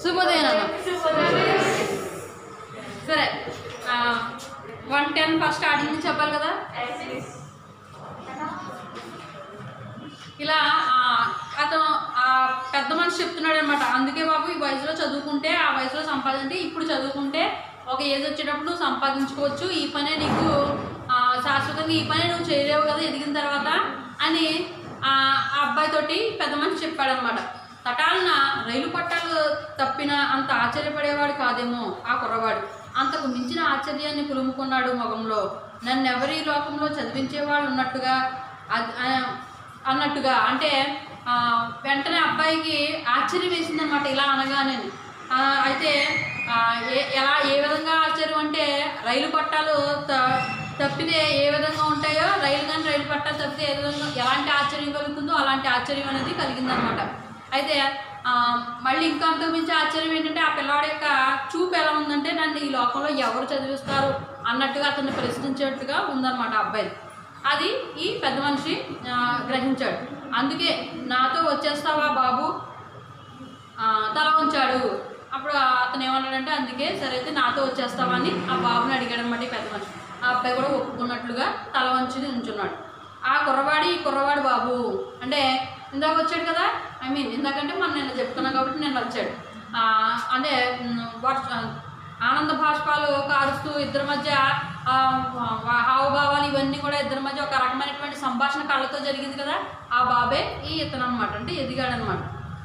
శుభోదయం. సరే 110 first starting నుంచి చెప్పాలి కదా. ఇలా అతను పెద్ద మనిషి చెప్తున్నాడు అనమాట. అందుకే బాబు ఈ వయసులో చదువుకుంటే, ఆ వయసులో సంపాదించి ఇప్పుడు చదువుకుంటే ఒక ఏజ్ వచ్చేటప్పుడు నువ్వు సంపాదించుకోవచ్చు, ఈ పనే నీకు శాశ్వతంగా ఈ పనే నువ్వు చేయలేవు కదా ఎదిగిన తర్వాత అని ఆ అబ్బాయితోటి పెద్ద మనిషి చెప్పాడనమాట. తటాలన రైలు పట్టాలు తప్పిన అంత ఆశ్చర్యపడేవాడు కాదేమో ఆ కుర్రవాడు. అంతకు మించిన ఆశ్చర్యాన్ని పులుముకున్నాడు మొగంలో. నన్నెవరి లోకంలో చదివించేవాడు అన్నట్టుగా అంటే వెంటనే అబ్బాయికి ఆశ్చర్యం వేసిందనమాట ఇలా అనగానే. అయితే ఏ విధంగా ఆశ్చర్యం అంటే రైలు పట్టాలు తప్పితే ఏ విధంగా ఉంటాయో, రైలు పట్టాలు తప్పితే ఏ విధంగా ఎలాంటి ఆశ్చర్యం కలుగుతుందో అలాంటి ఆశ్చర్యం అనేది కలిగిందనమాట. అయితే మళ్ళీ ఇంకా అంతకుమించి ఆశ్చర్యం ఏంటంటే ఆ పిల్లవాడి యొక్క చూపు ఎలా ఉందంటే నన్ను ఈ లోకంలో ఎవరు చదివిస్తారు అన్నట్టుగా అతన్ని ప్రశ్నించేట్టుగా ఉందన్నమాట అబ్బాయి. అది ఈ పెద్ద మనిషి గ్రహించాడు. అందుకే నాతో వచ్చేస్తావా బాబు తల ఉంచాడు. అప్పుడు అతను ఏమన్నాడంటే అందుకే సరే అయితే నాతో వచ్చేస్తావా అని ఆ బాబుని అడిగాడు అనమాట ఈ పెద్ద మనిషి. ఆ అబ్బాయి కూడా ఒప్పుకున్నట్లుగా తల వంచి ఉంచున్నాడు. ఆ కుర్రవాడు బాబు అంటే ఇందాక వచ్చాడు కదా, ఇందాకంటే మనం నేను చెప్తున్నాను కాబట్టి నేను వచ్చాడు. అంటే ఆనంద భాష్పాలు కారుస్తూ ఇద్దరి మధ్య హావభావాలు ఇవన్నీ కూడా ఇద్దరి మధ్య ఒక రకమైనటువంటి సంభాషణ కళ్ళతో జరిగింది కదా. ఆ బాబే ఈ ఇతను అనమాట. అంటే ఎదిగాడనమాట.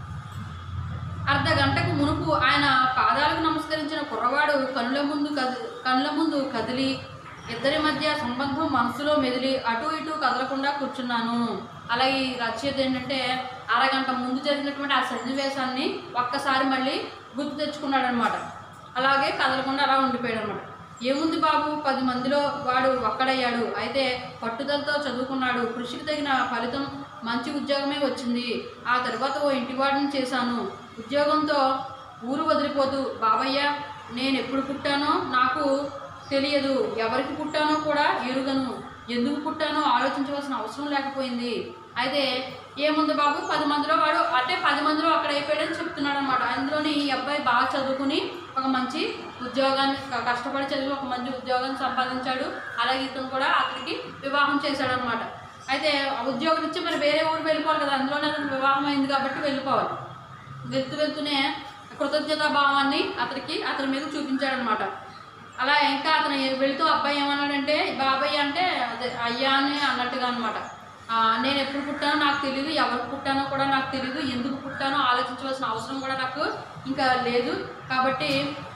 అర్ధ గంటకు మునుపు ఆయన పాదాలకు నమస్కరించిన కుర్రవాడు కనుల ముందు కదిలి ఇద్దరి మధ్య సంబంధం మనసులో మెదిలి అటు ఇటు కదలకుండా కూర్చున్నాను. అలాగే ఈ రచయిత ఏంటంటే అరగంట ముందు జరిగినటువంటి ఆ సన్నివేశాన్ని ఒక్కసారి మళ్ళీ గుర్తు తెచ్చుకున్నాడు అనమాట. అలాగే కదలకుండా అలా ఉండిపోయాడు అనమాట. ఏముంది బాబు 10 మందిలో వాడు ఒక్కడయ్యాడు. అయితే పట్టుదలతో చదువుకున్నాడు. కృషికి తగిన ఫలితం మంచి ఉద్యోగమే వచ్చింది. ఆ తర్వాత ఓ ఇంటివాడిని చేశాను. ఉద్యోగంతో ఊరు వదిలిపోతూ బాబయ్య నేను ఎప్పుడు పుట్టానో నాకు తెలియదు, ఎవరికి పుట్టానో కూడా ఎరుగను, ఎందుకు పుట్టానో ఆలోచించవలసిన అవసరం లేకపోయింది. అయితే ఏముంది బాబు 10 మందిలో వాడు అంటే 10 మందిలో అక్కడ అయిపోయాడని చెప్తున్నాడు అనమాట. అందులోని ఈ అబ్బాయి బాగా చదువుకుని ఒక మంచి ఉద్యోగాన్ని కష్టపడి చదివి ఒక మంచి ఉద్యోగాన్ని సంపాదించాడు. అలాగే ఇతను కూడా అతనికి వివాహం చేశాడు అనమాట. అయితే ఉద్యోగం ఇచ్చి మరి వేరే ఊరు వెళ్ళిపోవాలి కదా, అందులోనే అతను వివాహం అయింది కాబట్టి వెళ్ళిపోవాలి. వెళ్తూనే కృతజ్ఞతా భావాన్ని అతని మీద చూపించాడనమాట. అలా ఇంకా అతను వెళుతూ అబ్బాయి ఏమన్నాడంటే బాబాయ్ అంటే అదే అయ్యా అని అన్నట్టుగా అనమాట. నేను ఎప్పుడు పుట్టానో నాకు తెలియదు, ఎవరికి పుట్టానో కూడా నాకు తెలియదు, ఎందుకు పుట్టానో ఆలోచించవలసిన అవసరం కూడా నాకు ఇంకా లేదు. కాబట్టి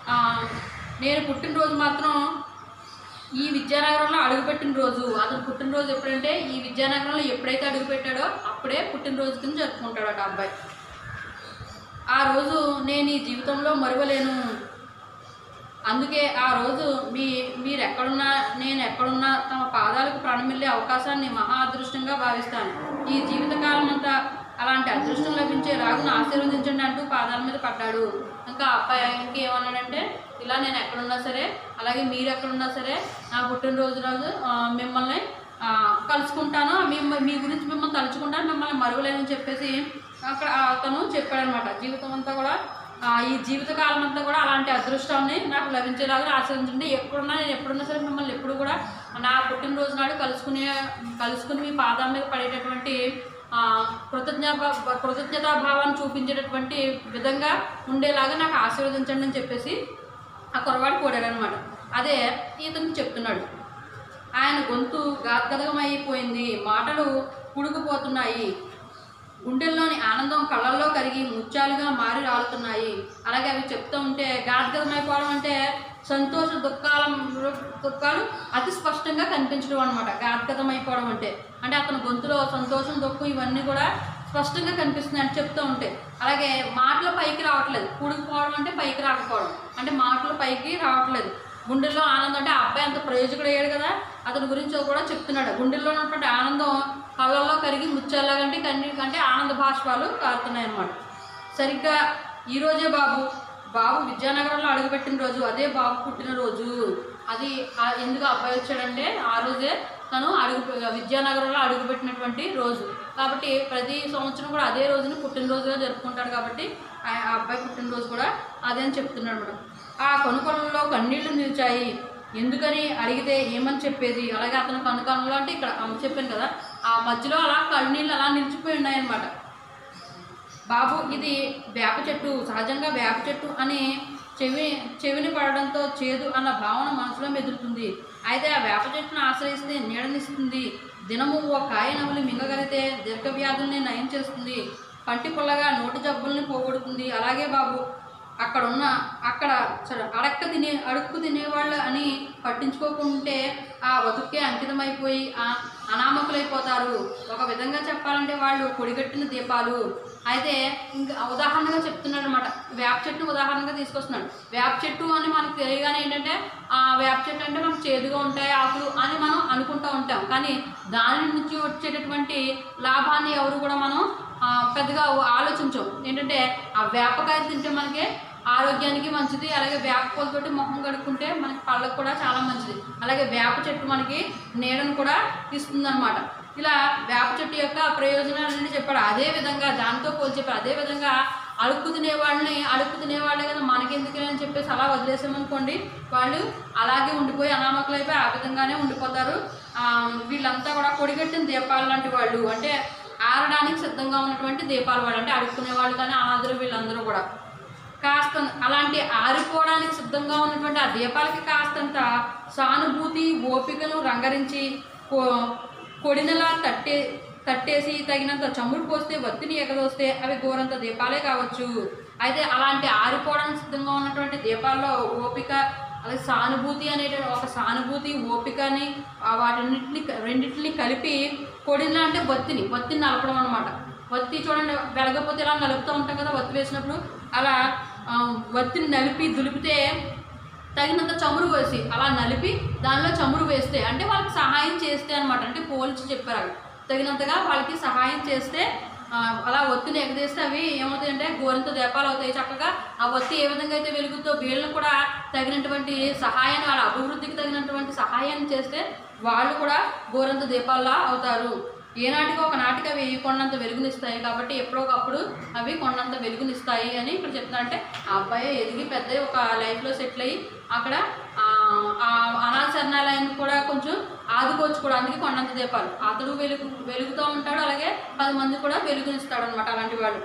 నేను పుట్టినరోజు మాత్రం ఈ విద్యానగరంలో అడుగుపెట్టిన రోజు. అతను పుట్టినరోజు ఎప్పుడంటే ఈ విద్యానగరంలో ఎప్పుడైతే అడుగుపెట్టాడో అప్పుడే పుట్టినరోజు కింద జరుపుకుంటాడు ఆ అబ్బాయి. ఆ రోజు నేను ఈ జీవితంలో మరువలేను. అందుకే ఆ రోజు మీరు ఎక్కడున్నా నేను ఎక్కడున్నా తమ పాదాలకు ప్రణమిల్లే అవకాశాన్ని మహా అదృష్టంగా భావిస్తాను. ఈ జీవితకాలం అంతా అలాంటి అదృష్టం లభించే రాగును ఆశీర్వదించండి అంటూ పాదాల మీద పడ్డాడు. ఇంకా అబ్బాయి ఇంకేమన్నాడంటే ఇలా నేను ఎక్కడున్నా సరే, అలాగే మీరు ఎక్కడున్నా సరే నా పుట్టినరోజు మిమ్మల్ని కలుసుకుంటాను, మీ గురించి మిమ్మల్ని తలుచుకుంటాను, మిమ్మల్ని మరువలేనని చెప్పేసి అక్కడ అతను చెప్పాడనమాట. జీవితం అంతా కూడా ఈ జీవితకాలం అంతా కూడా అలాంటి అదృష్టాన్ని నాకు లభించేలాగా ఆశీర్వదించండి. ఎప్పుడున్నా నేను ఎప్పుడున్నా సరే మిమ్మల్ని ఎప్పుడు కూడా నా పుట్టినరోజు నాడు కలుసుకుని మీ పాదాల మీద పడేటటువంటి కృతజ్ఞతాభావాన్ని చూపించేటటువంటి విధంగా ఉండేలాగా నాకు ఆశీర్వదించండి అని చెప్పేసి ఆ కుర్రవాడు కోడాడనమాట. అదే ఇతను చెప్తున్నాడు. ఆయన గొంతు గాద్గదమైపోయింది, మాటలు పుడుకుపోతున్నాయి, గుండెల్లోని ఆనందం కళ్ళల్లో కరిగి ముత్యాలుగా మారి రాలుతున్నాయి. అలాగే అవి చెప్తూ ఉంటే గాద్గదమైపోవడం అంటే సంతోష దుఃఖాలు అతి స్పష్టంగా కనిపించడం అనమాట. గాద్గదమైపోవడం అంటే అతని గొంతులో సంతోషం దుఃఖం ఇవన్నీ కూడా స్పష్టంగా కనిపిస్తున్నాయి అని చెప్తూ ఉంటే. అలాగే మాటలు పైకి రావట్లేదు, పుడుకుపోవడం అంటే పైకి రాకపోవడం అంటే మాటలు పైకి రావట్లేదు. గుండెల్లో ఆనందం అంటే ఆ అబ్బాయి అంత ప్రయోజకుడు అయ్యాడు కదా, అతని గురించి కూడా చెప్తున్నాడు. గుండెల్లో ఉన్నటువంటి ఆనందం కళ్ళల్లో కరిగి ముచ్చాలాగంటే కన్నీకంటే ఆనంద భాష్పాలు కారుతున్నాయి అన్నమాట. సరిగ్గా ఈరోజే బాబు విద్యానగరంలో అడుగుపెట్టిన రోజు, అదే బాబు పుట్టినరోజు. అది ఎందుకు అబ్బాయి వచ్చాడంటే ఆ రోజే తను విద్యానగరంలో అడుగుపెట్టినటువంటి రోజు. కాబట్టి ప్రతి సంవత్సరం కూడా అదే రోజుని పుట్టినరోజుగా జరుపుకుంటాడు. కాబట్టి ఆ అబ్బాయి పుట్టినరోజు కూడా అదే అని చెప్తున్నాడు మేడం. ఆ కనుకొనలో కన్నీళ్లు నిలిచాయి. ఎందుకని అడిగితే ఏమని చెప్పేది. అలాగే అతను కనుకొనలో అంటే ఇక్కడ చెప్పాను కదా, ఆ మధ్యలో అలా కన్నీళ్ళు అలా నిలిచిపోయి ఉన్నాయన్నమాట. బాబు ఇది వేప చెట్టు, సహజంగా వేప చెట్టు అని చెవిని పడడంతో చేదు అన్న భావన మనసులో మెదులుతుంది. అయితే ఆ వేప చెట్టును ఆశ్రయిస్తే నీడనిస్తుంది. దినము ఓ కాయ నవలి మింగగలిగితే దీర్ఘవ్యాధుల్ని నయం చేస్తుంది. పంటి పుల్లగా నోటి జబ్బుల్ని పోగొడుతుంది. అలాగే బాబు అక్కడ అడుక్కు తినేవాళ్ళు అని పట్టించుకోకుంటే ఆ బతుకే అంకితమైపోయి అనామకులైపోతారు. ఒక విధంగా చెప్పాలంటే వాళ్ళు కొడిగట్టిన దీపాలు. అయితే ఇంకా ఉదాహరణగా చెప్తున్నాడు అనమాట. వేప చెట్టు ఉదాహరణగా తీసుకొస్తున్నాడు. వేప చెట్టు అని మనకు తెలియగానే ఏంటంటే వేప చెట్టు అంటే మనకు చేదుగా ఉంటాయి ఆకులు అని మనం అనుకుంటూ ఉంటాం. కానీ దాని నుంచి వచ్చేటటువంటి లాభాన్ని ఎవరు కూడా మనం పెద్దగా ఆలోచించాం. ఏంటంటే ఆ వేపకాయ తింటే మనకి ఆరోగ్యానికి మంచిది. అలాగే వేప పూలతోటి మొహం కడుక్కుంటే మనకి పళ్ళకు కూడా చాలా మంచిది. అలాగే వేప చెట్టు మనకి నీడను కూడా ఇస్తుందన్నమాట. ఇలా వేప చెట్టు యొక్క ప్రయోజనాలన్నీ చెప్పాడు. అదేవిధంగా దాంతో పోల్చి చెప్పాడు. అదేవిధంగా అడుక్కు తినేవాళ్ళే కదా మనకెందుకు అని చెప్పేసి అలా వదిలేసామనుకోండి, వాళ్ళు అలాగే ఉండిపోయి అనామకులైపోయి ఆ విధంగానే ఉండిపోతారు. వీళ్ళంతా కూడా కొడిగట్టిన దీపాలు లాంటి వాళ్ళు, అంటే ఆరడానికి సిద్ధంగా ఉన్నటువంటి దీపాలు వాళ్ళు, అంటే అడుక్కునే వాళ్ళు కానీ అనాథులు వీళ్ళందరూ కూడా కాస్త అలాంటి ఆరిపోవడానికి సిద్ధంగా ఉన్నటువంటి ఆ దీపాలకి కాస్తంత సానుభూతి ఓపికను రంగరించి కొడినలా తట్టేసి తగినంత చమురు పోస్తే వత్తిని ఎగదోస్తే అవి గోరంత దీపాలే కావచ్చు. అయితే అలాంటి ఆరిపోవడానికి సిద్ధంగా ఉన్నటువంటి దీపాల్లో ఓపిక, అలాగే సానుభూతి అనేటువంటి ఒక సానుభూతి ఓపికని రెండింటిని కలిపి కొడినలా అంటే వత్తిని నలపడం అనమాట. వత్తి చూడండి, వెలగపోతే ఇలా నలుపుతూ ఉంటాం కదా, వత్తి వేసినప్పుడు అలా వత్తిని నలిపి దులిపితే తగినంత చమురు వేసి అలా నలిపి దానిలో చమురు వేస్తే అంటే వాళ్ళకి సహాయం చేస్తే అనమాట. అంటే పోల్చి చెప్పారు, అవి తగినంతగా వాళ్ళకి సహాయం చేస్తే అలా ఒత్తిని ఎగదేస్తే అవి ఏమవుతాయంటే గోరింత దీపాలు అవుతాయి. చక్కగా ఆ ఒత్తి ఏ విధంగా అయితే వెలుగుతో వీళ్ళని కూడా తగినటువంటి సహాయాన్ని, వాళ్ళ అభివృద్ధికి తగినటువంటి సహాయాన్ని చేస్తే వాళ్ళు కూడా గోరింత దీపాల్లా అవుతారు. ఏనాటికి ఒక నాటికి అవి కొండంత వెలుగునిస్తాయి. కాబట్టి ఎప్పుడోకప్పుడు అవి కొండంత వెలుగునిస్తాయి అని ఇక్కడ చెప్తున్నా. అంటే ఆ అబ్బాయి ఎదిగి పెద్ద ఒక లైఫ్లో సెటిల్ అయ్యి అక్కడ అనాథ శరణాలయాన్ని కూడా కొంచెం ఆదుకోవచ్చు కూడా. అందుకే కొండంత దీపాలు. అతడు వెలుగుతూ ఉంటాడు, అలాగే 10 మంది కూడా వెలుగునిస్తాడు అనమాట. అలాంటి వాడు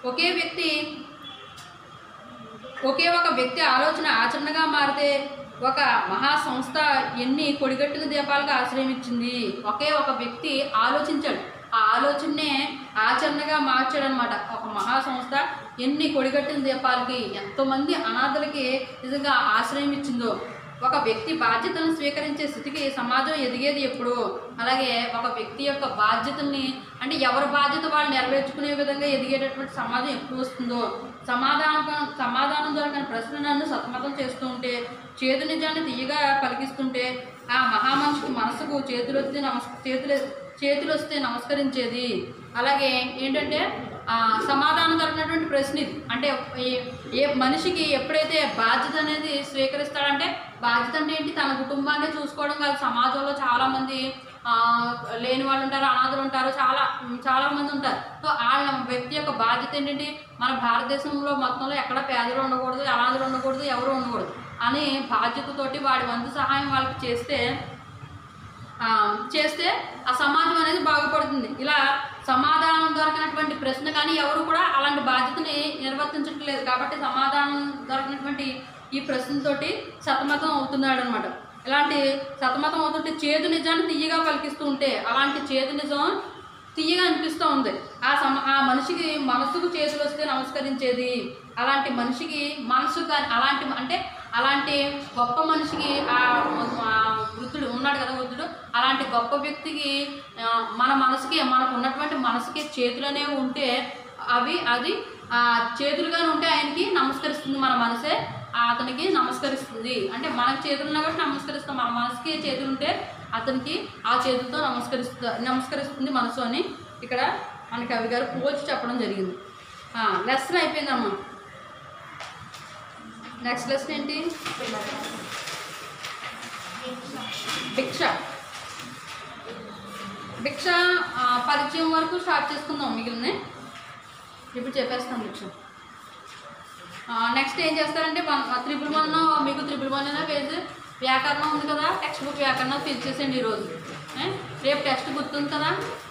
ఒకే ఒక వ్యక్తి ఆలోచన ఆచరణగా మారితే ఒక మహాసంస్థ ఎన్ని కొడిగట్టిన దీపాలకు ఆశ్రయించింది. ఒకే ఒక వ్యక్తి ఆలోచించాడు, ఆ ఆలోచననే ఆచరణగా మార్చాడు అనమాట. ఒక మహాసంస్థ ఎన్ని కొడిగట్టిన దీపాలకి, ఎంతోమంది అనాథలకి నిజంగా ఆశ్రయం ఇచ్చిందో. ఒక వ్యక్తి బాధ్యతలను స్వీకరించే స్థితికి సమాజం ఎదిగేది ఎప్పుడు. అలాగే ఒక వ్యక్తి యొక్క బాధ్యతల్ని, అంటే ఎవరి బాధ్యత వాళ్ళు నెరవేర్చుకునే విధంగా ఎదిగేటటువంటి సమాజం ఎప్పుడు వస్తుందో. సమాధానం దొరకని ప్రశ్న నన్ను సతమతం చేస్తూ ఉంటే, చేదు నిజాన్ని తీయగా పలికిస్తుంటే ఆ మహామనిషికి మనసుకు చేతులు వస్తే నమస్కరించేది. అలాగే ఏంటంటే సమాధానం దొరికినటువంటి ప్రశ్న ఇది. అంటే ఏ మనిషికి ఎప్పుడైతే బాధ్యత అనేది స్వీకరిస్తాడంటే, బాధ్యత అంటే ఏంటి, తన కుటుంబాన్ని చూసుకోవడం కాదు. సమాజంలో చాలామంది లేని వాళ్ళు ఉంటారు, అనాథులు ఉంటారు, చాలామంది ఉంటారు. సో వాళ్ళ వ్యక్తి యొక్క బాధ్యత ఏంటంటే, మన భారతదేశంలో మొత్తంలో ఎక్కడ పేదలు ఉండకూడదు, అనాథులు ఉండకూడదు, ఎవరు ఉండకూడదు అని బాధ్యతతోటి వాడి వంతు సహాయం వాళ్ళకి చేస్తే ఆ సమాజం అనేది బాగుపడుతుంది. ఇలా సమాధానం దొరకనటువంటి ప్రశ్న కానీ ఎవరు కూడా అలాంటి బాధ్యతని నిర్వర్తించట్లేదు. కాబట్టి సమాధానం దొరకనటువంటి ఈ ప్రశ్నతోటి సతమతం అవుతున్నాడు అనమాట. ఇలాంటి సతమతం అవుతుంటే చేదు నిజాన్ని తీయగా పలికిస్తూ ఉంటే, అలాంటి చేదు నిజం తీయగా అనిపిస్తూ ఉంది. ఆ మనిషికి మనసుకు చేతులు వస్తే నమస్కరించేది. అలాంటి మనిషికి మనసు కానీ అలాంటి గొప్ప మనిషికి ఆ వృద్ధుడు ఉన్నాడు కదా, వృద్ధుడు, అలాంటి గొప్ప వ్యక్తికి మనకు ఉన్నటువంటి మనసుకి చేతులు అనేవి ఉంటే అది చేతులుగానే ఉంటే ఆయనకి నమస్కరిస్తుంది. మన మనసే అతనికి నమస్కరిస్తుంది. అంటే మనకి చేతులు ఉన్నా కాబట్టి నమస్కరిస్తాం. మన మనసుకి చేతులు ఉంటే అతనికి ఆ చేతులతో నమస్కరిస్తుంది మనసు అని ఇక్కడ మన కవి గారు పోల్చి చెప్పడం జరిగింది. లెసన్ అయిపోయిందమ్మా. నెక్స్ట్ లెసన్ ఏంటి? భిక్ష. భిక్ష పరిచయం వరకు స్టార్ట్ చేసుకుందాం, మిగిలిన ఇప్పుడు చెప్పేస్తాను భిక్ష. నెక్స్ట్ ఏం చేస్తారంటే 111 మీకు 111 పేజ్ వ్యాకరణం ఉంది కదా, టెక్స్ట్ బుక్ వ్యాకరణం ఫిల్ చేసేయండి ఈరోజు. రేపు టెక్స్ట్ గుర్తుంది కదా,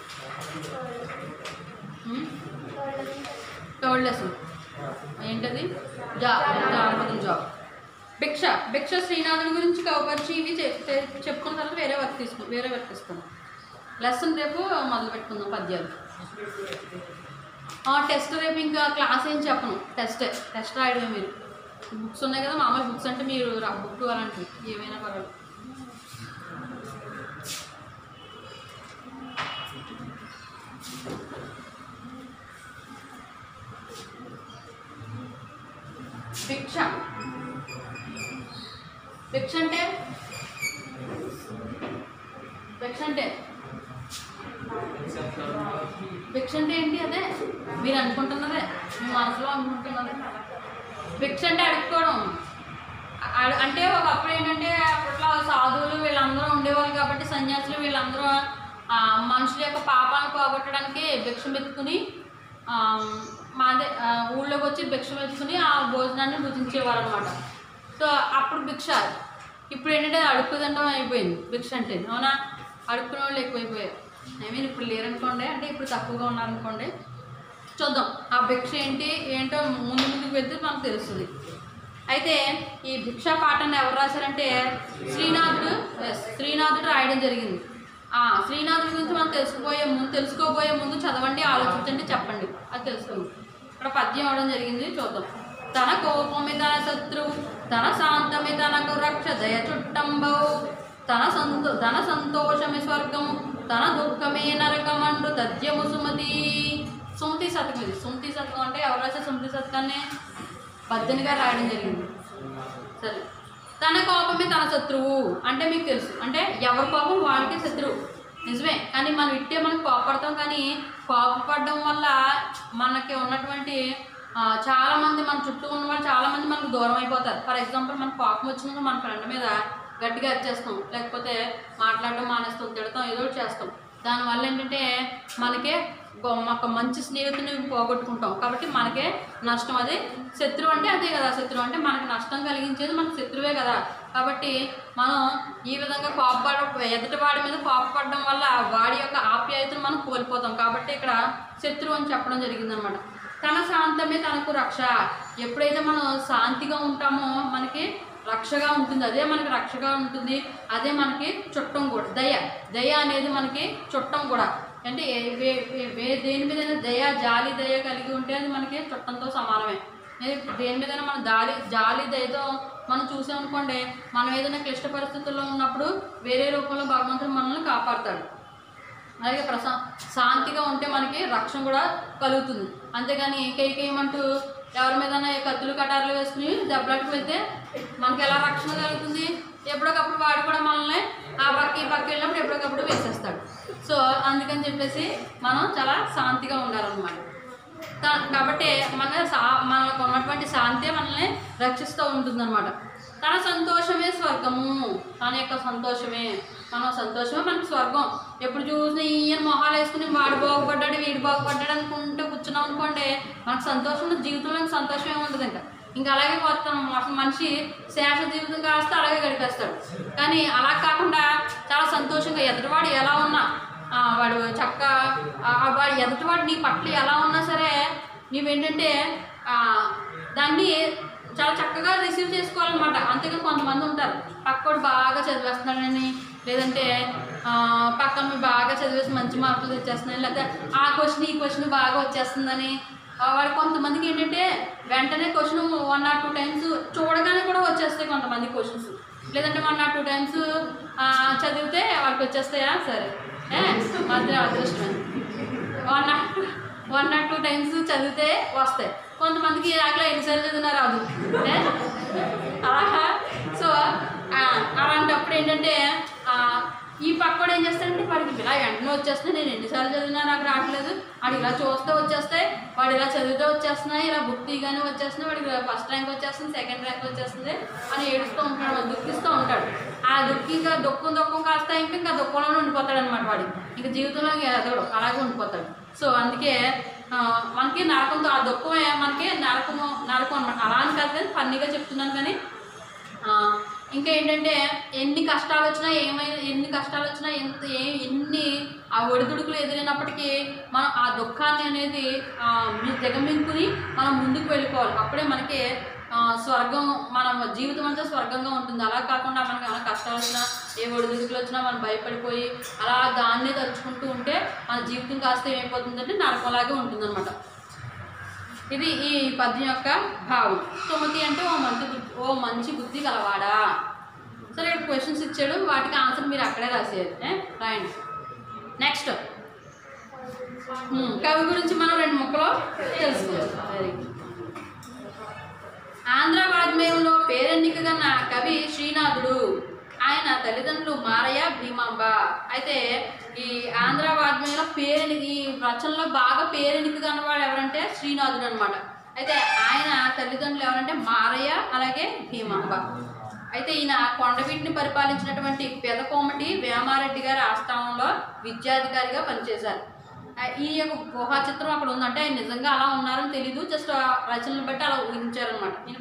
థర్డ్ లెసన్ ఏంటది, జానపదం జాబ్. భిక్ష శ్రీనాథుడి గురించి కవపరిచి ఇవి చెప్పుకున్న తర్వాత వేరే వర్క్ తీసుకుందాం. లెసన్ రేపు మొదలు పెట్టుకుందాం పద్యాలు. టెస్ట్ రేపు ఇంకా క్లాస్ ఏం చెప్పను, టెస్ట్ రాయడమే. మీరు బుక్స్ ఉన్నాయి కదా, మామూలు బుక్స్ అంటే మీరు బుక్ అలాంటివి ఏమైనా పర్వాలేదు. భిక్ష అంటే ఏంటి? అదే మీరు అనుకుంటున్నదే, మీ మనసులో అనుకుంటున్నదే. భిక్ష అంటే అడుక్కోవడం. అంటే ఒకప్పుడు ఏంటంటే అప్పట్లో సాధువులు వీళ్ళందరూ ఉండేవాళ్ళు కాబట్టి, సన్యాసులు వీళ్ళందరూ మనుషుల యొక్క పాపాలను పోగొట్టడానికి భిక్షం ఎత్తుకుని ఊళ్ళోకి వచ్చి భిక్షం ఎత్తుకుని ఆ భోజనాన్ని భుజించేవారు అనమాట. సో అప్పుడు భిక్ష. ఇప్పుడు ఏంటంటే అడుక్కుదండం అయిపోయింది భిక్ష అంటే. అవునా? అడుక్కునే వాళ్ళు ఎక్కువైపోయారు. ఇప్పుడు లేరనుకోండి, అంటే ఇప్పుడు తక్కువగా ఉన్నారనుకోండి. చూద్దాం ఆ భిక్ష ఏంటో ముందుకు వెళ్తే మనకు తెలుస్తుంది. అయితే ఈ భిక్షా పాఠాన్ని ఎవరు రాశారంటే శ్రీనాథుడు రాయడం జరిగింది. శ్రీనాథుడి గురించి మనం తెలుసుకోబోయే ముందు చదవండి, ఆలోచించండి, చెప్పండి, అది తెలుసుకోండి. ఇక్కడ పద్యం అవడం జరిగింది, చూద్దాం. తన కోపమే తన శత్రువు, తన శాంతమే తనకు రక్ష, దయ చుట్టంబౌ, తన సంతోషమే స్వర్గము, తన దుఃఖమే నరకమండు తథ్యము సుమతి. సుమతి శతకం ఇది. సుమతి శతకం అంటే ఎవరు రాసే సుమతి శతకాన్ని? పద్యని గారు రాయడం జరిగింది. సరే, తన కోపమే తన శత్రువు అంటే మీకు తెలుసు, అంటే ఎవరి కోపం వాళ్ళకి శత్రువు. నిజమే, కానీ మనం మనకు కోపపడతాం. కానీ కోపపడడం వల్ల మనకి ఉన్నటువంటి చాలామంది, మన చుట్టూ ఉన్న వాళ్ళు చాలామంది మనకు దూరం అయిపోతారు. ఫర్ ఎగ్జాంపుల్, మనకు కోపం వచ్చినప్పుడు మన ఫ్రెండ్ మీద గట్టిగా అరిచేస్తాం, లేకపోతే మాట్లాడడం మానేస్తాం, తిడతాం, ఏదో ఒకటి చేస్తాం. దానివల్ల ఏంటంటే మనకే ఒక మంచి స్నేహితుని పోగొట్టుకుంటాం. కాబట్టి మనకే నష్టం. అది శత్రువు అంటే అదే కదా. శత్రువు అంటే మనకు నష్టం కలిగించేది మనకు శత్రువే కదా. కాబట్టి మనం ఈ విధంగా ఎదుటివాడి మీద కోపపడడం వల్ల వాడి యొక్క ఆప్యాయతను మనం కోల్పోతాం. కాబట్టి ఇక్కడ శత్రువు అని చెప్పడం జరిగిందనమాట. తన శాంతమే తనకు రక్ష. ఎప్పుడైతే మనం శాంతిగా ఉంటామో మనకి రక్షగా ఉంటుంది, అదే మనకి రక్షగా ఉంటుంది. అదే మనకి చుట్టం కూడా. దయ అనేది మనకి చుట్టం కూడా. అంటే దేని మీదైనా జాలి దయ కలిగి ఉంటే అది మనకి చుట్టంతో సమానమే. దేని మీదైనా మనం జాలి దయతో మనం చూసామనుకోండి, మనం ఏదైనా క్లిష్ట పరిస్థితుల్లో ఉన్నప్పుడు వేరే రూపంలో భగవంతుడు మనల్ని కాపాడుతాడు. అలాగే శాంతిగా ఉంటే మనకి రక్షణ కూడా కలుగుతుంది. అంతేగాని ఏమంటూ ఎవరి మీద కత్తులు కటార్లు వేసుకుని దెబ్బలాటకు వెళ్తే మనకి ఎలా రక్షణ కలుగుతుంది? ఎప్పటికప్పుడు వాడు కూడా మనల్ని ఆ పక్క ఈ పక్క వెళ్ళినప్పుడు ఎప్పటికప్పుడు వేసేస్తాడు. సో అందుకని చెప్పేసి మనం చాలా శాంతిగా ఉండాలన్నమాట. కాబట్టి మనకు ఉన్నటువంటి శాంతి మనల్ని రక్షిస్తూ ఉంటుందన్నమాట. తన సంతోషమే స్వర్గము. తన యొక్క సంతోషమే మనకి స్వర్గం. ఎప్పుడు చూసినా ఈయన మొహాలు వేసుకుని వాడు బాగుపడ్డాడు వీడు బాగుపడ్డాడు అనుకుంటూ కూర్చున్నాం అనుకోండి, మనకు సంతోషం జీవితంలో సంతోషం ఏముంటుంది. ఇంకా అలాగే పోతాం. మనిషి శేష జీవితం కాస్త అలాగే గడిపేస్తాడు. కానీ అలా కాకుండా చాలా సంతోషంగా ఎదుటివాడు ఎలా ఉన్నా వాడు వాడు ఎదుటివాడు నీ పట్ల ఎలా ఉన్నా సరే నీవేంటంటే దాన్ని చాలా చక్కగా రిసీవ్ చేసుకోవాలన్నమాట. అంతేకాని కొంతమంది ఉంటారు, పక్కోడు బాగా చదివేస్తున్నాడని, లేదంటే పక్కన బాగా చదివేసి మంచి మార్కులు తెచ్చేస్తున్నాయని, లేకపోతే ఆ క్వశ్చన్ ఈ క్వశ్చన్ బాగా వచ్చేస్తుందని వాడు. కొంతమందికి ఏంటంటే వెంటనే క్వశ్చన్ 1 or 2 times చూడగానే కూడా వచ్చేస్తాయి కొంతమంది క్వశ్చన్స్. లేదంటే 1 or 2 times చదివితే వాడికి వచ్చేస్తాయా? సరే, మాత్రం అదృష్టం. 1 or 2 times చదివితే వస్తాయి. కొంతమందికి అట్లా ఎన్నిసార్లు చదివినా రాదు. అలాగా. సో అలాంటప్పుడు ఏంటంటే ఈ పక్కోడు వాడు ఏం చేస్తాడంటే వాడికి ఇలా వెంటనే వచ్చేస్తున్నాయి, నేను ఎన్నిసార్లు చదివినా నాకు రావట్లేదు, వాడు ఇలా చూస్తే వచ్చేస్తాయి, వాడు ఇలా చదివితే వచ్చేస్తున్నాయి, ఇలా బుక్ తీయగానే వచ్చేస్తున్నాయి, వాడికి ఫస్ట్ ర్యాంక్ వచ్చేస్తుంది, సెకండ్ ర్యాంక్ వచ్చేస్తుంది అని ఏడుస్తూ ఉంటాడు, వాడు దుఃఖిస్తూ ఉంటాడు. ఆ ఇంకా దుఃఖం కాస్త ఇంకా దుఃఖంలోనే ఉండిపోతాడు అనమాట. వాడు ఇంకా జీవితంలో ఎదగడు, అలాగే ఉండిపోతాడు. సో అందుకే మనకి నరకంతో ఆ దుఃఖమే మనకి నరకం అనమాట. అలా అని కాదు కానీ ఫన్నీగా చెప్తున్నాను. కానీ ఇంకా ఏంటంటే ఎన్ని కష్టాలు వచ్చినా ఎన్ని ఆ ఒడిదుడుకులు ఎదిరినప్పటికీ మనం ఆ దుఃఖాన్ని అనేది దిగమింగుకుని మనం ముందుకు వెళ్ళిపోవాలి. అప్పుడే మనకి స్వర్గం, మన జీవితం అంతా స్వర్గంగా ఉంటుంది. అలా కాకుండా మనకి ఏమైనా కష్టాలు వచ్చినా ఏ ఒడిదుడుకులు వచ్చినా మనం భయపడిపోయి అలా దాన్నే తలుచుకుంటూ ఉంటే మన జీవితం కాస్త ఏమైపోతుందంటే నరకంలాగే ఉంటుందన్నమాట. ఇది ఈ పద్యం యొక్క భావం. సుమతి అంటే ఓ మంచి బుద్ధి గలవాడా. సరే, ఇక్కడ క్వశ్చన్స్ ఇచ్చాడు, వాటికి ఆన్సర్ మీరు అక్కడే రాసేయాలి, రాయండి. నెక్స్ట్ కవి గురించి మనం 2 ముక్కలు తెలుసుకోవాలి. Very good. ఆంధ్ర వాజ్మయంలో పేరెన్నికగన్న కవి శ్రీనాథుడు. ఆయన తల్లిదండ్రులు మారయ్య, భీమాంబ. అయితే ఈ ఆంధ్ర వాజ్మయంలో ఈ రచనలో బాగా పేరెన్నిక అన్నవాడు ఎవరంటే శ్రీనాథుడు అనమాట. అయితే ఆయన తల్లిదండ్రులు ఎవరంటే మారయ్య, అలాగే భీమాంబ. అయితే ఈయన కొండవీటిని పరిపాలించినటువంటి పెదకోమటి వేమారెడ్డి గారి ఆస్థానంలో విద్యాధికారిగా పనిచేశారు. ఈ యొక్క గుహా చిత్రం అక్కడ ఉందంటే ఆయన నిజంగా అలా ఉన్నారని తెలీదు, జస్ట్ రచనలు బట్టి అలా ఊహించారనమాట. ఈయన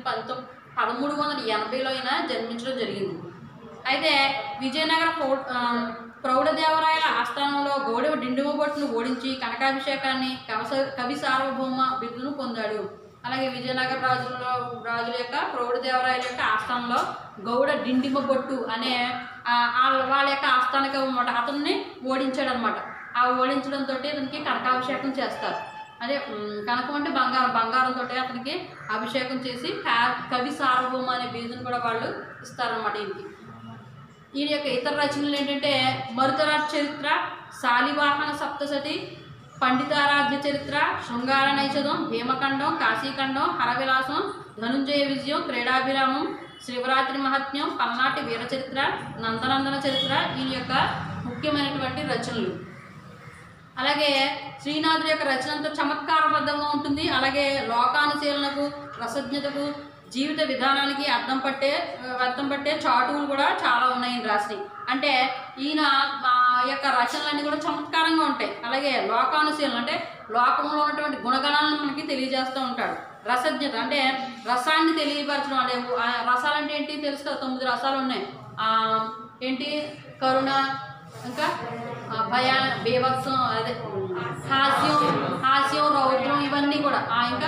1380లో అయినా జన్మించడం జరిగింది. అయితే విజయనగర ప్రౌఢదేవరాయల ఆస్థానంలో గౌడ డిండిమబొట్టును ఓడించి కనకాభిషేకాన్ని కవి సార్వభౌమ బిరుదును పొందాడు. అలాగే విజయనగర రాజుల యొక్క ప్రౌఢదేవరాయల యొక్క ఆస్థానంలో గౌడ డిండిమబొట్టు అనే వాళ్ళ యొక్క ఆస్థానిక అనమాట అతన్ని ఓడించాడు అనమాట. ఆ ఓడించడంతో అతనికి కనకాభిషేకం చేస్తారు. అదే కనకం అంటే బంగారంతో అతనికి అభిషేకం చేసి కవి సార్వభౌమ అనే బిరుదును కూడా వాళ్ళు ఇస్తారనమాట ఈయనకి. ఈయన యొక్క ఇతర రచనలు ఏంటంటే మరుతరాజ్ చరిత్ర, శాలివాహన సప్తసతి, పండితారాధ్య చరిత్ర, శృంగార నైషధం, భీమఖండం, కాశీఖండం, హరవిలాసం, ధనుంజయ విజయం, క్రీడాభిరామం, శివరాత్రి మహాత్మ్యం, పల్నాటి వీర చరిత్ర, నందనందన చరిత్ర ఈయన యొక్క ముఖ్యమైనటువంటి రచనలు. అలాగే శ్రీనాథుడి యొక్క రచన అంతా చమత్కారబద్ధంగా ఉంటుంది. అలాగే లోకానుశీలనకు, రసజ్ఞతకు, జీవిత విధానానికి అర్థం పట్టే చాటువులు కూడా చాలా ఉన్నాయి ఈయన రాసి. అంటే ఈయన యొక్క రచనలన్నీ కూడా చమత్కారంగా ఉంటాయి. అలాగే లోకానుశీలన అంటే లోకంలో ఉన్నటువంటి గుణగణాలను మనకి తెలియజేస్తూ ఉంటాడు. రసజ్ఞత అంటే రసాన్ని తెలియపరచడం. అంటే రసాలంటే ఏంటి తెలుసు కదా, 9 రసాలు ఉన్నాయి. ఏంటి? కరుణ, ఇంకా భయ, బీభత్సం, అదే హాస్యం, రౌద్రం, ఇవన్నీ కూడా. ఇంకా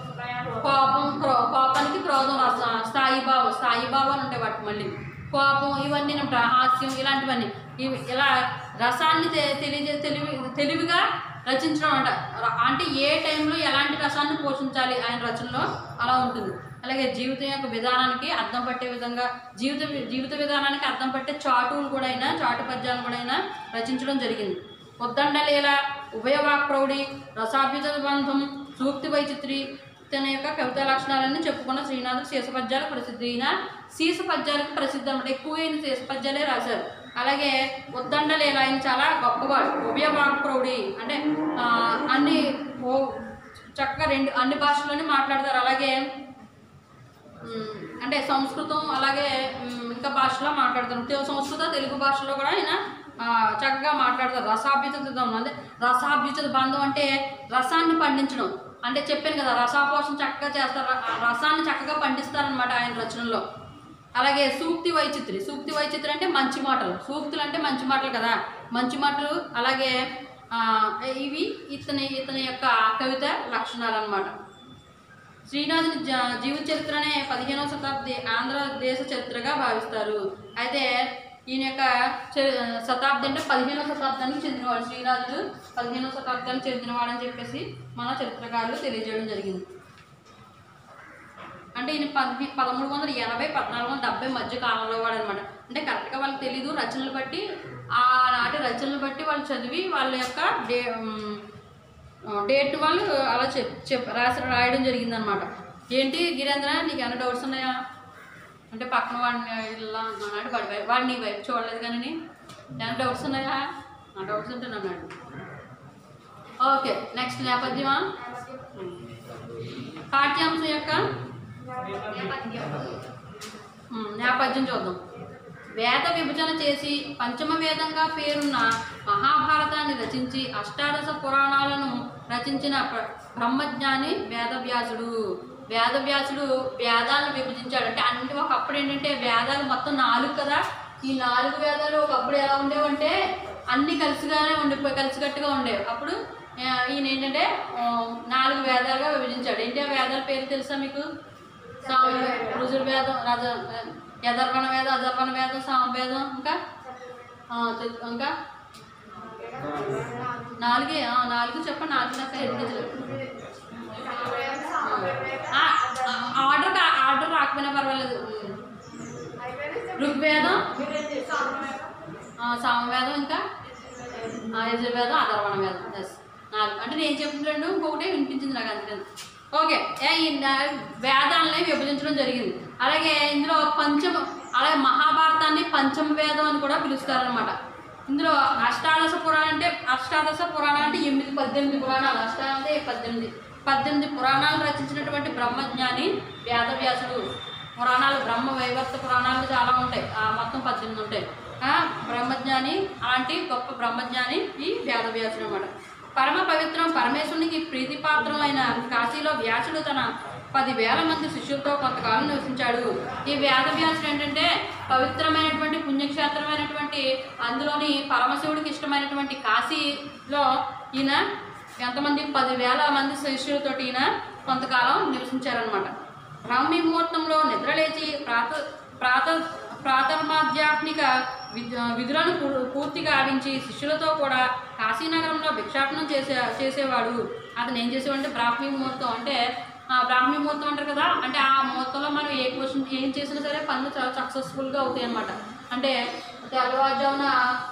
కోపానికి క్రోధం, స్థాయి భావాలు ఉంటాయి వాటికి. మళ్ళీ కోపం, ఇవన్నీ హాస్యం, ఇలాంటివన్నీ. ఇలా రసాన్ని తెలివిగా రచించడం అంట. అంటే ఏ టైంలో ఎలాంటి రసాన్ని పోషించాలి ఆయన రచనలో అలా ఉంటుంది. అలాగే జీవితం యొక్క విధానానికి అర్థం పట్టే విధంగా జీవిత విధానానికి అర్థం పట్టే చాటు పద్యాలను కూడా అయినా రచించడం జరిగింది. ఉద్దండలీల, ఉభయవాక్ప్రౌఢి, రసాభ్యుత బంధం, సూక్తి వైచిత్రి తన యొక్క కవితా లక్షణాలన్నీ చెప్పుకున్న శ్రీనాథుడు శీర్షపద్యాలకు ప్రసిద్ధి. అయిన శీర్షపద్యాలకు ప్రసిద్ధి అన్నమాట. ఎక్కువ ఆయన శీర్షపద్యాలే రాశారు. అలాగే ఉద్దండలీల ఆయన చాలా గొప్పవాడు. ఉభయవాక్ప్రౌఢి అంటే చక్కగా అన్ని భాషల్లోనే మాట్లాడతారు. అలాగే అంటే సంస్కృతం, అలాగే ఇంకా భాషలో మాట్లాడతారు. సంస్కృత, తెలుగు భాషలో కూడా ఆయన చక్కగా మాట్లాడతారు. రసాభ్యుత బంధం అంటే రసాభ్యుత బంధం అంటే రసాన్ని పండించడం. అంటే చెప్పాను కదా, రసాపోషణ చక్కగా చేస్తారు, రసాన్ని చక్కగా పండిస్తారనమాట ఆయన రచనల్లో. అలాగే సూక్తి వైచిత్రి అంటే మంచి మాటలు. సూక్తులు అంటే మంచి మాటలు కదా, మంచి మాటలు. అలాగే ఇవి ఇతని యొక్క కవిత లక్షణాలు అన్నమాట. శ్రీనాథుని జీవిత చరిత్రనే 15వ శతాబ్ది ఆంధ్రదేశ చరిత్రగా భావిస్తారు. అయితే ఈయన యొక్క శతాబ్ది అంటే 15వ శతాబ్దానికి చెందినవాడు. శ్రీనాథుడు 15వ శతాబ్దానికి చెందినవాడు అని చెప్పేసి మన చరిత్రకారులు తెలియజేయడం జరిగింది. అంటే ఈయన 1380, 1470 మధ్య కాలంలో వాడు అనమాట. అంటే కరెక్ట్గా వాళ్ళకి తెలీదు. రచనలు బట్టి ఆనాటి రచనలు బట్టి వాళ్ళు చదివి వాళ్ళ యొక్క డేట్ వాళ్ళు అలా రాయడం జరిగిందనమాట. ఏంటి గిరేంద్ర, నీకు ఏమైనా డౌట్స్ ఉన్నాయా అంటే పక్కన వాడిని ఇలా అన్నాడు, వాడిని వైపు చూడలేదు కానీ ఏమైనా డౌట్స్ ఉన్నాయా? నా డౌట్స్ ఉంటే నన్ను అడుగు. ఓకే, నెక్స్ట్ నేపథ్యమా? పాఠ్యాంశం యొక్క నేపథ్యం చూద్దాం. వేద విభజన చేసి పంచమ వేదంగా పేరున్న మహాభారతాన్ని రచించి అష్టాదశ పురాణాలను రచించిన బ్రహ్మజ్ఞాని వేదవ్యాసుడు. వేదవ్యాసుడు వేదాలను విభజించాడు. అంటే అన్ని ఒకప్పుడు ఏంటంటే వేదాలు మొత్తం 4 కదా. ఈ 4 వేదాలు ఒకప్పుడు ఎలా ఉండేవంటే అన్నీ కలిసికట్టుగా ఉండేవి. అప్పుడు ఈయన ఏంటంటే 4 వేదాలుగా విభజించాడు. ఏంటి ఆ వేదాల పేరు తెలుసా మీకు? ఋజుర్వేదం, యదర్వణ వేదం, అధర్వణ వేదం, సామవేదం, ఇంకా 4 చెప్పండి. 4 నాకు ఆర్డర్ రాకపోయినా పర్వాలేదు. ఋగ్వేదం, సామవేదం, ఇంకా యజుర్వేదం, అధర్వణ వేదం. 4 అంటే నేను చెప్తున్నాను, ఇంకొకటే వినిపించింది నాకు అందుకని. ఓకే, ఈ వేదాలని విభజించడం జరిగింది. అలాగే ఇందులో అలాగే మహాభారతాన్ని పంచమ వేదం అని కూడా పిలుస్తారనమాట. ఇందులో అష్టాదశ పురాణం అంటే 18 పురాణాలు. అంటే 18 పురాణాలు రచించినటువంటి బ్రహ్మజ్ఞాని వేదవ్యాసుడు. పురాణాలు బ్రహ్మ వైవర్త పురాణాలు చాలా ఉంటాయి, మొత్తం 18 ఉంటాయి. బ్రహ్మజ్ఞాని అలాంటి గొప్ప బ్రహ్మజ్ఞాని ఈ వేదవ్యాసుడు అనమాట. పరమ పవిత్రం, పరమేశ్వరునికి ప్రీతిపాత్రం అయిన కాశీలో వ్యాసుడు తన 10,000 మంది శిష్యులతో కొంతకాలం నివసించాడు. ఈ వేదవ్యాసుడు ఏంటంటే పవిత్రమైనటువంటి పుణ్యక్షేత్రమైనటువంటి అందులోని పరమశివుడికి ఇష్టమైనటువంటి కాశీలో ఈయన ఎంతమంది 10,000 మంది శిష్యులతోటి ఈయన కొంతకాలం నివసించారనమాట. బ్రాహ్మీ ముహూర్తంలో నిద్రలేచి ప్రాతర్మాధ్యాత్మిక విధులను పూర్తిగా ఆవించి శిష్యులతో కూడా కాశీనగరంలో భిక్షాటనం చేసేవాడు. అతను ఏం చేసేవాడంటే బ్రాహ్మీ ముహూర్తం అంటే బ్రాహ్మీ ముహూర్తం అంటారు కదా. అంటే ఆ ముహూర్తంలో మనం ఏం చేసినా సరే పనులు చాలా సక్సెస్ఫుల్గా అవుతాయి అన్నమాట. అంటే తెల్లవారుజామున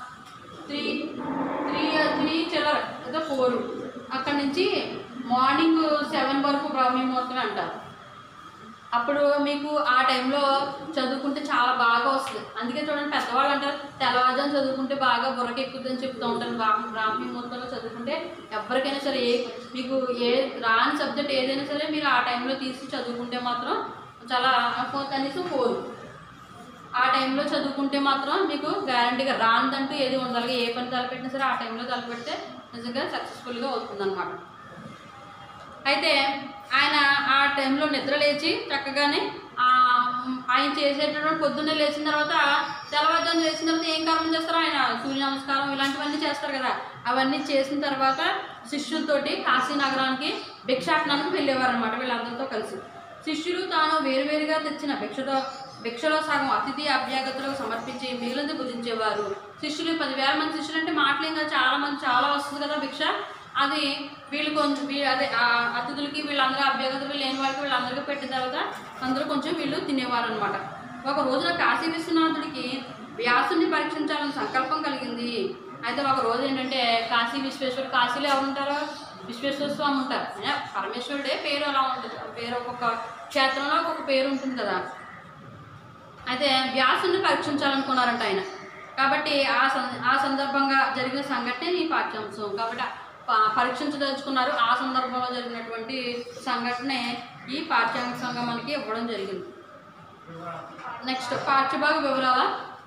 3 చిల్లర 4 అక్కడి నుంచి మార్నింగ్ 7 వరకు బ్రాహ్మీ ముహూర్తం అంటారు. అప్పుడు మీకు ఆ టైంలో చదువుకుంటే చాలా బాగా వస్తుంది. అందుకే చూడండి, పెద్దవాళ్ళు అంటారు తెల్లవారుజాము చదువుకుంటే బాగా బుర్రకి ఎక్కుతుందని చెప్తూ ఉంటారు. బ్రాహ్మీ ముహూర్తంలో చదువుకుంటే ఎవరికైనా సరే మీకు రాని సబ్జెక్ట్ ఏదైనా సరే మీరు ఆ టైంలో తీసి చదువుకుంటే మాత్రం చాలా కనీసం 4 ఆ టైంలో చదువుకుంటే మాత్రం మీకు గ్యారంటీగా రానిదంటూ ఏది ఉండాలి. ఏ పని తలపెట్టినా సరే ఆ టైంలో తలపెడితే నిజంగా సక్సెస్ఫుల్గా అవుతుందన్నమాట. అయితే ఆయన ఆ టైంలో నిద్ర లేచి చక్కగానే ఆయన చేసేటటువంటి పొద్దున్నే లేచిన తర్వాత తెల్లవారుజామున లేచిన తర్వాత ఏం కర్మం చేస్తారో ఆయన సూర్య నమస్కారం ఇలాంటివన్నీ చేస్తారు కదా. అవన్నీ చేసిన తర్వాత శిష్యులతోటి కాశీ నగరానికి భిక్షాటనానికి వెళ్ళేవారు అనమాట. వీళ్ళందరితో కలిసి శిష్యులు తాను వేరువేరుగా తెచ్చిన భిక్షలో సగం అతిథి అభ్యాగతులకు సమర్పించి మిగిలింది భుజించేవారు. శిష్యులు 10,000 మంది శిష్యులు అంటే మాటలేం కదా, చాలా వస్తుంది కదా భిక్ష. అది వీళ్ళు కొంచెం అతిథులకి వీళ్ళందరూ అభ్యాగతులు లేని వాళ్ళకి వీళ్ళందరికీ పెట్టిన తర్వాత అందరూ కొంచెం వీళ్ళు తినేవారు అనమాట. ఒక రోజున కాశీ విశ్వనాథుడికి వ్యాసుని పరీక్షించాలని సంకల్పం కలిగింది. అయితే ఒక రోజు ఏంటంటే కాశీ విశ్వేశ్వరుడు, కాశీలో ఎవరు ఉంటారో విశ్వేశ్వర స్వామి ఉంటారు. పరమేశ్వరుడే పేరు అలా ఉంటుంది, పేరు ఒక్కొక్క క్షేత్రంలో ఒక్కొక్క పేరు ఉంటుంది కదా. అయితే వ్యాసుని పరీక్షించాలనుకున్నారంట ఆయన. కాబట్టి ఆ సందర్భంగా జరిగిన సంఘటన ఈ పాఠ్యాంశం. కాబట్టి పరీక్షించదలుచుకున్నారు. ఆ సందర్భంలో జరిగినటువంటి సంఘటనే ఈ పాఠ్యాంశంగా మనకి ఇవ్వడం జరిగింది. నెక్స్ట్ పాఠ్యభాగ వివరాల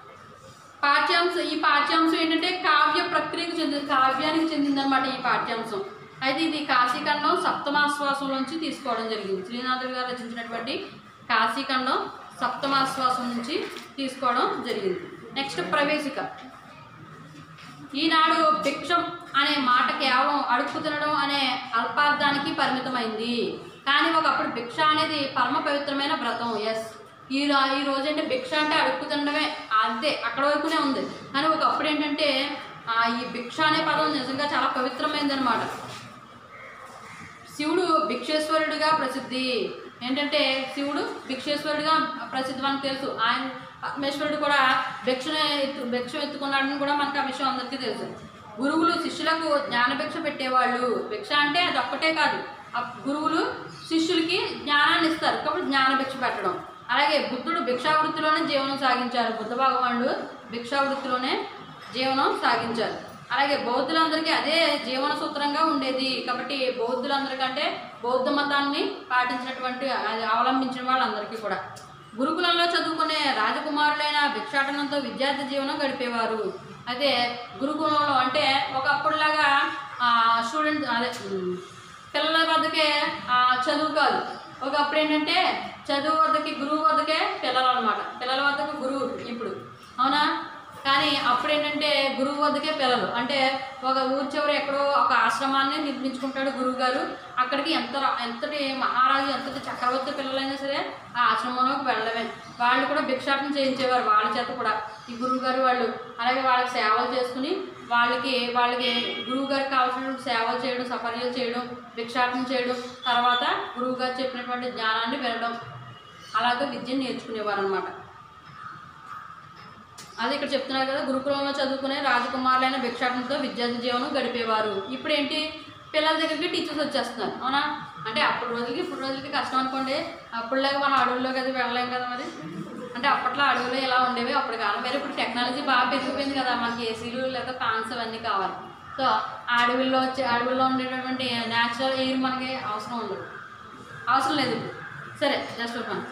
ఈ పాఠ్యాంశం ఏంటంటే కావ్యానికి చెందిందనమాట ఈ పాఠ్యాంశం. అయితే ఇది కాశీఖండం సప్తమాశ్వాసంలోంచి తీసుకోవడం జరిగింది. శ్రీనాథుడు గారు రచించినటువంటి కాశీఖండం సప్తమాశ్వాసం నుంచి తీసుకోవడం జరిగింది. నెక్స్ట్ ప్రవేశిక. ఈనాడు భిక్షం అనే మాట కేవలం అడుక్కు తినడం అనే అల్పార్థానికి పరిమితమైంది. కానీ ఒకప్పుడు భిక్ష అనేది పరమ పవిత్రమైన వ్రతం. ఈ రోజు అంటే భిక్ష అంటే అడుక్కు తినడమే, అంతే, అక్కడ వరకునే ఉంది. కానీ ఒకప్పుడు ఏంటంటే ఈ భిక్ష అనే పదం నిజంగా చాలా పవిత్రమైంది అనమాట. శివుడు భిక్షేశ్వరుడిగా ప్రసిద్ధి. ఏంటంటే శివుడు భిక్షేశ్వరుడిగా ప్రసిద్ధి మనకు తెలుసు. ఆయన పరమేశ్వరుడు కూడా భిక్ష ఎత్తుకున్నాడని కూడా మనకు ఆ విషయం అందరికీ తెలుసు. గురువులు శిష్యులకు జ్ఞానభిక్ష పెట్టేవాళ్ళు. భిక్ష అంటే అది ఒక్కటే కాదు, గురువులు శిష్యులకి జ్ఞానాన్ని ఇస్తారు కాబట్టి జ్ఞానభిక్ష పెట్టడం. అలాగే బుద్ధుడు భిక్షావృత్తిలోనే జీవనం సాగించారు. బుద్ధ భగవానుడు భిక్షావృత్తిలోనే జీవనం సాగించారు. అలాగే బౌద్ధులందరికీ అదే జీవన సూత్రంగా ఉండేది కాబట్టి బౌద్ధులందరికంటే బౌద్ధ మతాన్ని పాటించినటువంటి అవలంబించిన వాళ్ళందరికీ కూడా గురుకులంలో చదువుకునే రాజకుమారులైన భిక్షాటనంతో విద్యార్థి జీవనం గడిపేవారు. అయితే గురుకులంలో అంటే ఒకప్పుడులాగా స్టూడెంట్ అదే పిల్లల వద్దకే చదువు కాదు. ఒకప్పుడు ఏంటంటే చదువు వద్దకి గురువు వద్దకే పిల్లలు అనమాట, పిల్లల వద్దకు గురువు ఇప్పుడు, అవునా? కానీ అప్పుడు ఏంటంటే గురువు వద్దకే పిల్లలు. అంటే ఒక ఊరి చివరి ఎక్కడో ఒక ఆశ్రమాన్ని నిర్మించుకుంటాడు గురువు గారు. అక్కడికి ఎంతటి మహారాజు ఎంతటి చక్రవర్తి పిల్లలైనా సరే ఆ ఆశ్రమంలోకి వెళ్ళడమే. వాళ్ళు కూడా భిక్షాటన చేయించేవారు వాళ్ళ చేత కూడా ఈ గురువు గారు వాళ్ళు. అలాగే వాళ్ళకి సేవలు చేసుకుని వాళ్ళకి గురువు గారికి కావాల్సిన సేవలు చేయడం, సపర్యలు చేయడం, భిక్షాటన చేయడం, తర్వాత గురువు గారు చెప్పినటువంటి జ్ఞానాన్ని వినడం, అలాగే విద్యను నేర్చుకునేవారు అనమాట. అది ఇక్కడ చెప్తున్నారు కదా, గురుకులంలో చదువుకునే రాజకుమారులైన భిక్షాటనతో విద్యార్థి జీవనం గడిపేవారు. ఇప్పుడు ఏంటి, పిల్లల దగ్గరికి టీచర్స్ వచ్చేస్తున్నారు, అవునా? అంటే అప్పుడు రోజులకి ఇప్పుడు రోజులకి కష్టం అనుకోండి. అప్పుడులాగా మనం అడవుల్లోకి అది వెళ్ళలేం కదా మరి. అంటే అప్పట్లో అడవులు ఎలా ఉండేవి అప్పుడు కాలం వేరే. ఇప్పుడు టెక్నాలజీ బాగా పెరిగిపోయింది కదా, మనకి ఏసీలు లేదా ఫ్యాన్స్ అవన్నీ కావాలి. సో అడవుల్లో ఉండేటటువంటి న్యాచురల్ ఎయిర్ మనకి అవసరం లేదు. సరే, జస్ట్ ఫన్.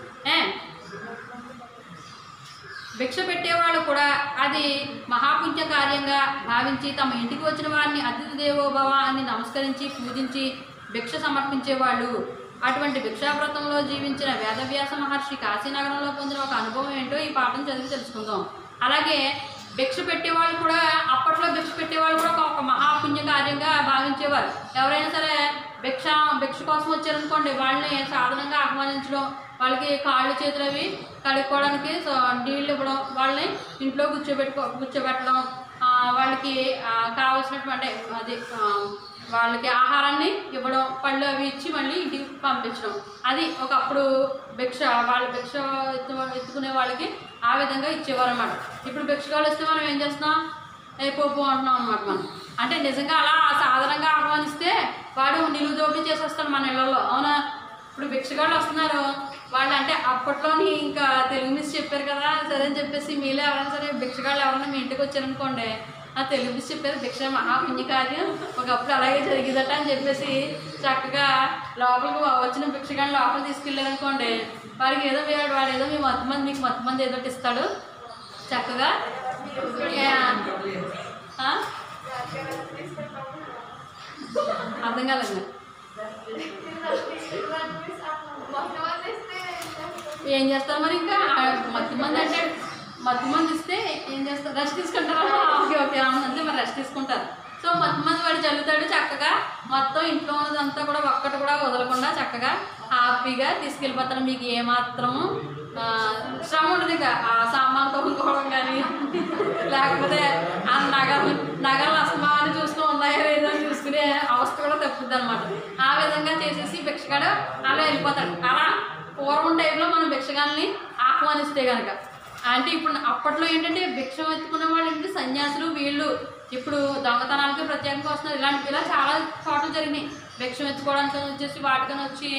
భిక్ష పెట్టేవాళ్ళు కూడా అది మహాపుణ్య కార్యంగా భావించి తమ ఇంటికి వచ్చిన వారిని అతిథి దేవోభవ అని నమస్కరించి పూజించి భిక్ష సమర్పించేవాళ్ళు. అటువంటి భిక్షావ్రతంలో జీవించిన వేదవ్యాస మహర్షి కాశీనగరంలో పొందిన ఒక అనుభవం ఏంటో ఈ పాఠం చదివి తెలుసుకుందాం. అలాగే భిక్ష పెట్టేవాళ్ళు కూడా అప్పట్లో భిక్ష పెట్టేవాళ్ళు కూడా ఒక మహాపుణ్య కార్యంగా భావించేవారు. ఎవరైనా సరే భిక్ష కోసం వచ్చారనుకోండి, వాళ్ళని సాధారణంగా ఆహ్వానించడం, వాళ్ళకి కాళ్ళు చేతులు అవి కడుక్కోవడానికి నీళ్ళు ఇవ్వడం, వాళ్ళని ఇంట్లో కూర్చోబెట్టడం, వాళ్ళకి కావాల్సినటువంటి అది వాళ్ళకి ఆహారాన్ని ఇవ్వడం, పళ్ళు అవి ఇచ్చి మళ్ళీ ఇంటికి పంపించడం. అది ఒకప్పుడు భిక్ష ఎత్తుకునే వాళ్ళకి ఆ విధంగా ఇచ్చేవారు అన్నమాట. ఇప్పుడు భిక్షగాళ్ళు వస్తే మనం ఏం చేస్తున్నాం, పోపు అంటున్నాం అన్నమాట మనం. అంటే నిజంగా అలా సాధారణంగా ఆహ్వానిస్తే వాడు నిలువు దోపిడీ చేసేస్తాడు మన ఇళ్లలో, అవునా? ఇప్పుడు భిక్షగాళ్ళు వస్తున్నారు, వాళ్ళు అంటే అప్పట్లోని ఇంకా తెలుగు మిస్ చెప్పారు కదా, సరే అని చెప్పేసి మీలో ఎవరైనా సరే భిక్షగాళ్ళు ఎవరైనా మీ ఇంటికి వచ్చారనుకోండి, ఆ తెలుగు మిస్ చెప్పారు భిక్ష మహాపుణ్య కార్యం ఒకప్పుడు అలాగే జరిగిందట అని చెప్పేసి చక్కగా లోపలికి వచ్చిన భిక్షగాళ్ళు లోపలికి తీసుకెళ్ళారనుకోండి, వాడికి ఏదో వాడు ఏదో మీకు మత్తమంది ఏదో ఇస్తాడు చక్కగా. అర్థం కాలేదు. ఏం చేస్తారు మరి, ఇంకా మత్తుమంది ఇస్తే ఏం చేస్తారు, రెస్ట్ తీసుకుంటారా? ఓకే అంతే, మరి రెస్ట్ తీసుకుంటారు. సో మత్తుమంది వాడు చల్లుతాడు చక్కగా, మొత్తం ఇంట్లో ఉన్నదంతా కూడా ఒక్కటి కూడా వదలకుండా చక్కగా హ్యాపీగా తీసుకెళ్ళిపోతారు. మీకు ఏమాత్రము శ్రమ ఉండదు. ఇక ఆ సామాన్ తోముకోవడం కానీ, లేకపోతే ఆ నగలు అస్తమాన్ని చూస్తూ ఉన్నాయో లేదో చూసుకునే అవస్థ కూడా తప్పుద్ది అనమాట. ఆ విధంగా చేసేసి భిక్షగాడు అలా వెళ్ళిపోతాడు. అలా పూర్వం టైంలో మనం భిక్షగాల్ని ఆహ్వానిస్తే కనుక. అంటే ఇప్పుడు అప్పట్లో ఏంటంటే భిక్ష ఎత్తుకునే వాళ్ళు ఏంటంటే సన్యాసులు, వీళ్ళు ఇప్పుడు దొంగతనాలకి ప్రత్యేకంగా వస్తున్నారు. ఇలా చాలా చోట్ల జరిగినాయి. భిక్ష ఎత్తుకోవడానికి వచ్చేసి వాటికని వచ్చి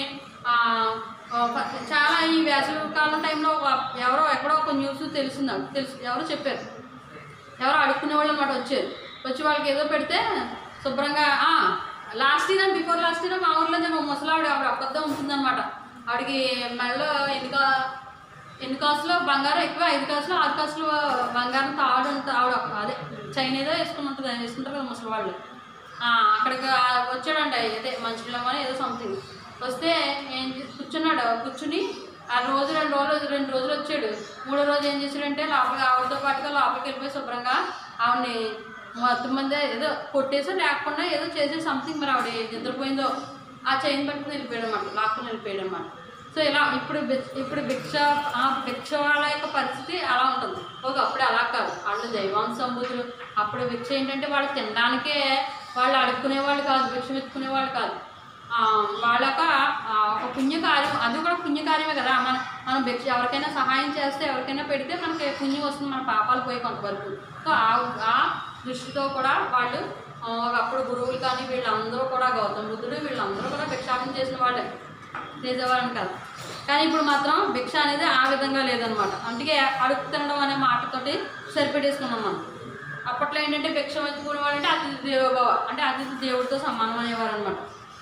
చాలా ఈ వేసవి కాలం టైంలో ఎక్కడో ఒక న్యూస్ తెలుసు, ఎవరో చెప్పారు, ఎవరో అడుక్కునే వాళ్ళు అన్నమాట. వచ్చి వాళ్ళకి ఏదో పెడితే శుభ్రంగా last year before last year మా ఊర్లో ముసలావిడ ఒక్కద్దా ఉంటుందన్నమాట. ఆవిడకి మెడలో ఎన్ని కాసులు బంగారం ఎక్కువ, 5 కాసులు 6 కాసులు బంగారం తాడు ఆవిడ అదే చైన్ ఏదో వేసుకుంటారు కదా ముసలి వాళ్ళు. అక్కడికి వచ్చాడంట, అదే మంచిలో ఏదో సంథింగ్ వస్తే కూర్చుని ఆ రోజు 2 రోజులు వచ్చాడు. 3వ రోజు ఏం చేశాడంటే ఆవిడతో పాటుగా లోపలికి వెళ్ళిపోయి శుభ్రంగా ఆవిడని మొత్తం ఏదో కొట్టేసో లేకుండా ఏదో చేసే సంథింగ్, మరి ఆవిడ నిద్రపోయిందో ఆ చైన్ పట్టుకుని వెళ్ళిపోయాడు అన్నమాట, లాక్కుని వెళ్ళిపోయాడు అన్నమాట. సో ఇలా ఇప్పుడు భిక్ష వాళ్ళ యొక్క పరిస్థితి అలా ఉంటుంది. ఒకప్పుడు అలా కాదు, వాళ్ళు దైవాంశ సంబూతులు. అప్పుడు భిక్ష ఏంటంటే వాళ్ళు తినడానికే, వాళ్ళు అడుక్కునేవాళ్ళు కాదు, భిక్ష ఎత్తుకునేవాళ్ళు కాదు. వాళ్ళ ఒక పుణ్యకార్యం, అది కూడా పుణ్యకార్యమే కదా. మనం భిక్ష ఎవరికైనా సహాయం చేస్తే, ఎవరికైనా పెడితే మనకి పుణ్యం వస్తుంది, మన పాపాలు పోయి కొంతవరకు. సో ఆ దృష్టితో కూడా వాళ్ళు ఒకప్పుడు గురువులు కానీ వీళ్ళందరూ కూడా, గౌతమ బుద్ధుడు వీళ్ళందరూ కూడా భిక్షాటన చేసిన వాళ్ళే, చేసేవారని కాదు. కానీ ఇప్పుడు మాత్రం భిక్ష అనేది ఆ విధంగా లేదనమాట. అందుకే అడుగు తినడం అనే మాటతోటి సరిపెట్టేసుకున్నాం మనం. అప్పట్లో ఏంటంటే భిక్ష వెతుకునేవాడు అంటే అతిథి దేవోభవ, అంటే అతిథి దేవుడితో సమానం అనేవారు అనమాట.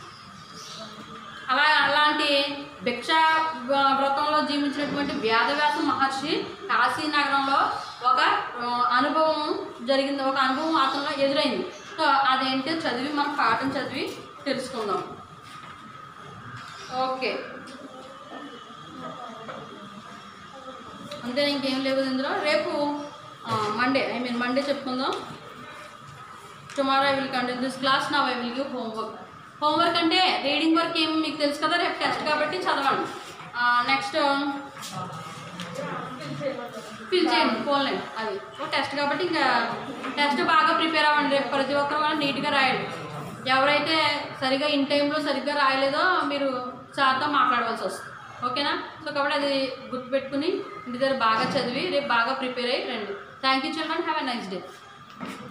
అలాంటి భిక్ష వ్రతంలో జీవించినటువంటి వేదవ్యాస మహర్షి కాశీ నగరంలో ఒక అనుభవం జరిగింది, ఒక అనుభవం అతనిలో ఎదురైంది. సో అదేంటో చదివి మనం పాఠం చదివి తెలుసుకుందాం. ఓకే, అంతే, ఇంకేం లేవు ఇందులో. రేపు మండే చెప్పుకుందాం. Tomorrow I will continue this class. Now I will give homework అంటే రీడింగ్ వర్క్ ఏమి మీకు తెలుసు కదా, రేపు టెస్ట్ కాబట్టి చదవండి. నెక్స్ట్ ఫిల్ చేయండి ఫోన్లైన్, అది టెస్ట్ కాబట్టి ఇంకా టెస్ట్ బాగా ప్రిపేర్ అవ్వండి. రేపు ప్రతి ఒక్కరు వాళ్ళు నీట్గా రాయండి. ఎవరైతే సరిగా ఇన్ టైంలో సరిగ్గా రాయలేదో మీరు సార్తో మాట్లాడవలసి వస్తుంది. ఓకేనా? సో కాబట్టి అది గుర్తుపెట్టుకుని ఇంటి దగ్గర బాగా చదివి రేపు బాగా ప్రిపేర్ అయ్యి రండి. Thank you children, have a nice day.